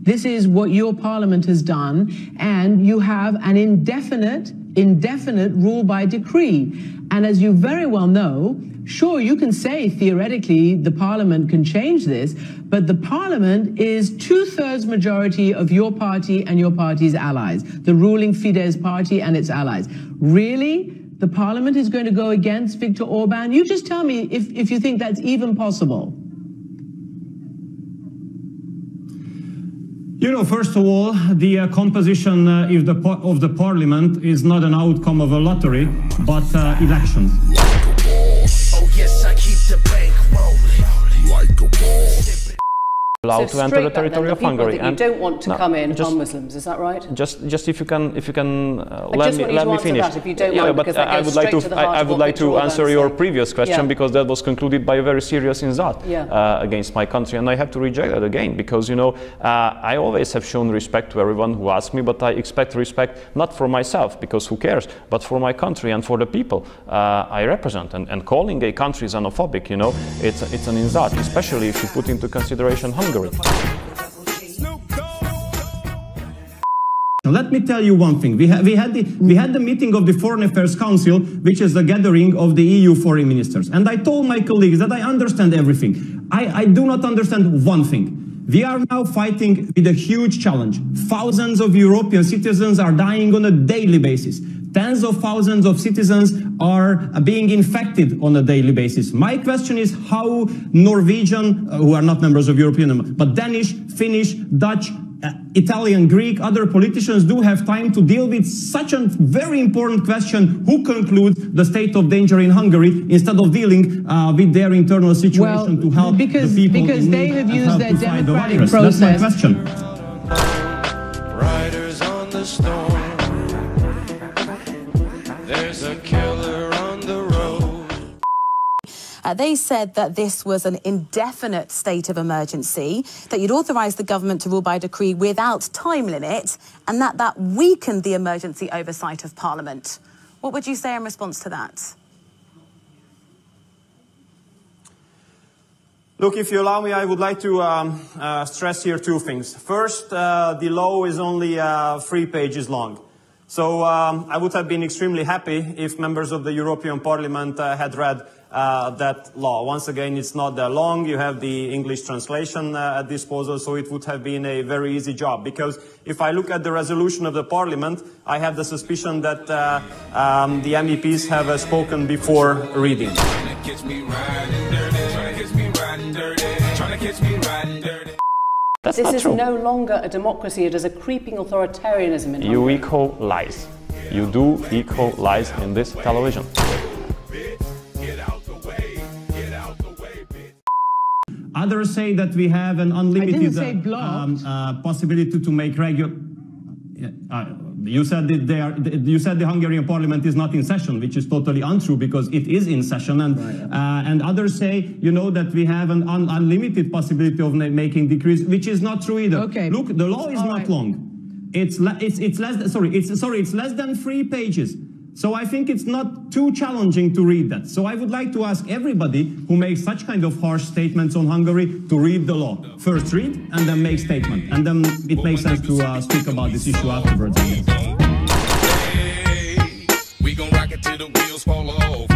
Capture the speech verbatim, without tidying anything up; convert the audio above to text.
This is what your parliament has done, and you have an indefinite, indefinite rule by decree. And as you very well know, sure, you can say theoretically the parliament can change this, but the parliament is two-thirds majority of your party and your party's allies, the ruling Fidesz party and its allies. Really? The parliament is going to go against Viktor Orban? You just tell me if, if you think that's even possible. You know, first of all, the uh, composition uh, if the of the parliament is not an outcome of a lottery, but uh, elections. Oh yes, I keep the bank rolling like a ball. Allowed so to enter the territory of Hungary. And you don't want to no, come in just, on Muslims, is that right? Just, just if you can, if you can, uh, I let just me want you let to me answer finish. that if you don't yeah, mind, but because that I goes would like straight to, to the heart I, I of would what like to Viktor answer Orban's your saying. previous question, Yeah. because that was concluded by a very serious insult yeah. uh, against my country, and I have to reject that again, because you know uh, I always have shown respect to everyone who asks me, but I expect respect not for myself, because who cares, but for my country and for the people uh, I represent. And, and calling a country xenophobic, you know, it's it's an insult, especially if you put into consideration Hungary. Let me tell you one thing. We, ha we, had the, we had the meeting of the Foreign Affairs Council, which is the gathering of the E U foreign ministers. And I told my colleagues that I understand everything. I, I do not understand one thing. We are now fighting with a huge challenge. Thousands of European citizens are dying on a daily basis. Tens of thousands of citizens are being infected on a daily basis. My question is how Norwegian, uh, who are not members of European Union, but Danish, Finnish, Dutch, Uh, Italian, Greek, other politicians do have time to deal with such a very important question, who concludes the state of danger in Hungary, instead of dealing uh, with their internal situation well, to help because, the people because in they need have and used help their to fight the democratic virus. process. That's my question. Riders on the storm. There's a killer on the road. Uh, they said that this was an indefinite state of emergency, that you'd authorised the government to rule by decree without time limit, and that that weakened the emergency oversight of Parliament. What would you say in response to that? Look, if you allow me, I would like to um, uh, stress here two things. First, uh, the law is only uh, three pages long. So um, I would have been extremely happy if members of the European Parliament uh, had read uh, that law. Once again, it's not that long. You have the English translation uh, at disposal, so it would have been a very easy job. Because if I look at the resolution of the Parliament, I have the suspicion that uh, um, the M E Ps have uh, spoken before reading. That's this not is true. no longer a democracy, it is a creeping authoritarianism in You Hungary. echo lies. You do echo lies in this television. Others say that we have an unlimited say uh, um, uh, possibility to make regular. Uh, you said that they are. You said the Hungarian Parliament is not in session, which is totally untrue because it is in session. And right. uh, and others say, you know, that we have an un unlimited possibility of making decrees, which is not true either. Okay. Look, the law is All not right. long. It's it's it's less. Than, sorry, it's sorry. It's less than three pages. So I think it's not too challenging to read that. So I would like to ask everybody who makes such kind of harsh statements on Hungary to read the law. First read and then make statement. And then it makes sense to uh, speak about this issue afterwards. Hey, we gon' rock it till the wheels fall off.